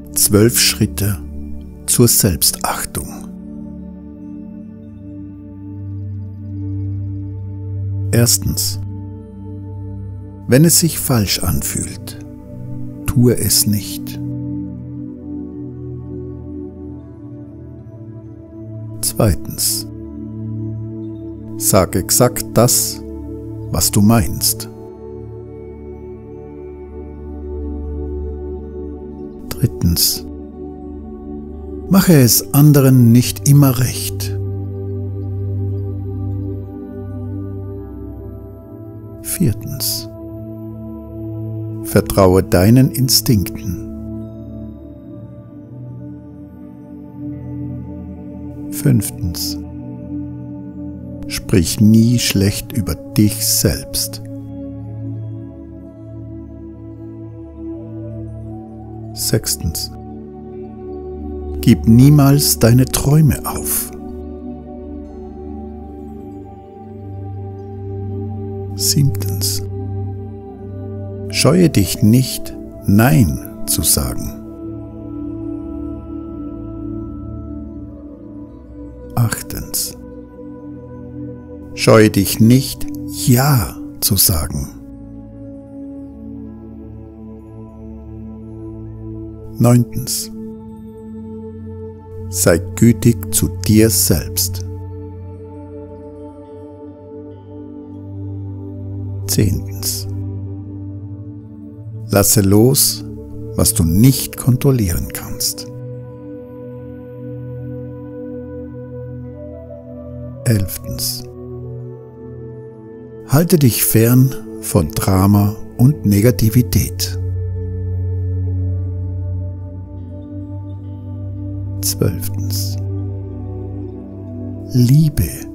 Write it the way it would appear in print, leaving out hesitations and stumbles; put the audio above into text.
12 Schritte zur Selbstachtung. Erstens. Wenn es sich falsch anfühlt, tue es nicht. Zweitens. Sag exakt das, was du meinst. Drittens. Mache es anderen nicht immer recht. Viertens. Vertraue deinen Instinkten. Fünftens. Sprich nie schlecht über dich selbst. Sechstens. Gib niemals deine Träume auf. Siebtens. Scheue dich nicht, Nein zu sagen. Achtens. Scheue dich nicht, Ja zu sagen. Neuntens. Sei gütig zu dir selbst. Zehntens. Lasse los, was du nicht kontrollieren kannst. 11. Halte dich fern von Drama und Negativität. 12. Liebe